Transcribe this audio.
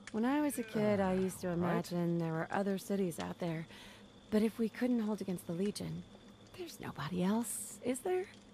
When I was a kid, I used to imagine there were other cities out there. But if we couldn't hold against the Legion, there's nobody else, is there?